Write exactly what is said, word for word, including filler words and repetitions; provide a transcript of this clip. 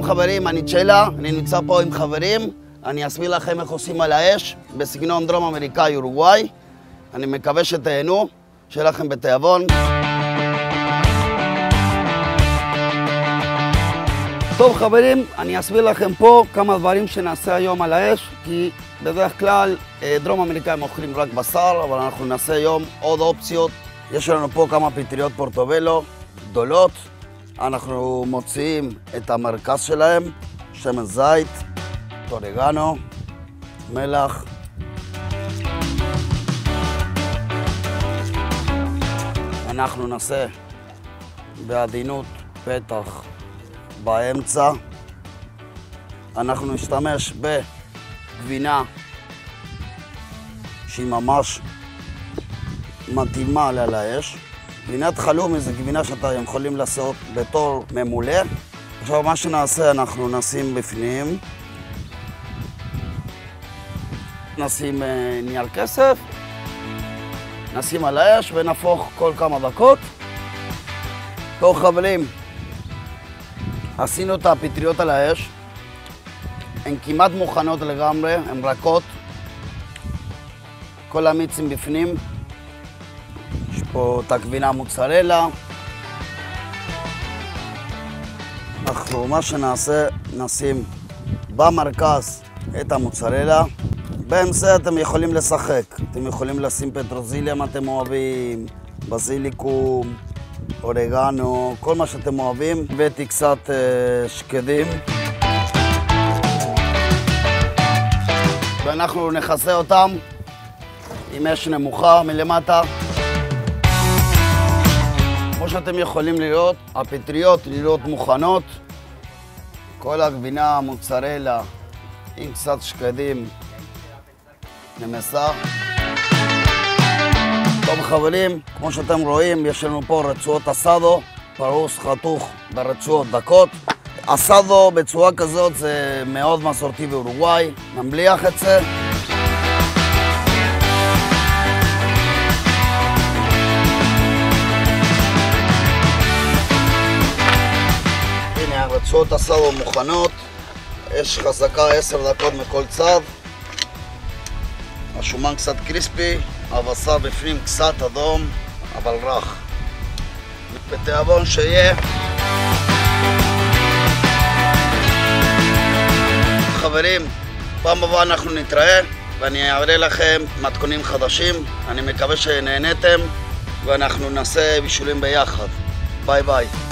חברים, אני צ'לה, אני נמצא פה עם חברים. אני אסביר לכם איך עושים על האש בסגנון דרום אמריקאי אורוגוואי. אני מקווה שתהנו, שיהיה לכם בתיאבון. טוב חברים, אני אסביר לכם פה כמה דברים שנעשה היום על האש, כי בדרך כלל דרום אמריקאים אוכלים רק בשר, אבל אנחנו נעשה היום עוד אופציות. יש לנו פה כמה פטריות פורטובלו גדולות. אנחנו מוציאים את המרכז שלהם, שמן זית, אורגנו, מלח. אנחנו נעשה בעדינות פתח באמצע. אנחנו נשתמש בגבינה שהיא ממש מתאימה על האש. גבינת חלומי זה גבינה שאתם יכולים לעשות בתור ממולא. עכשיו מה שנעשה, אנחנו נשים בפנים, נשים נייר כסף, נשים על האש ונפוך כל כמה דקות. טוב חברים, עשינו את הפטריות על האש, הן כמעט מוכנות לגמרי, הן רכות, כל המיצים בפנים. יש פה את הגבינה מוצרלה. אנחנו מה שנעשה, נשים במרכז את המוצרלה. באמצע אתם יכולים לשחק, אתם יכולים לשים פטרוזיליה אם אתם אוהבים, בזיליקום, אורגנו, כל מה שאתם אוהבים. הבאתי קצת אה, שקדים. ואנחנו נכסה אותם עם אש נמוכה מלמטה. כמו שאתם יכולים לראות, הפטריות נראות מוכנות. כל הגבינה המוצרלה עם קצת שקדים נמסה. טוב חברים, כמו שאתם רואים, יש לנו פה רצועות אסדו, פרוס חתוך ברצועות דקות. אסדו בצורה כזאת זה מאוד מסורתי באורוגוואי. נמליח את זה. הנה הרצועות אסדו מוכנות. אש חזקה עשר דקות מכל צד. השומן קצת קריספי, הבשר בפנים קצת אדום, אבל רך. בתיאבון שיהיה. חברים, פעם הבאה אנחנו נתראה ואני אראה לכם מתכונים חדשים. אני מקווה שנהנתם ואנחנו נעשה בישולים ביחד. ביי ביי.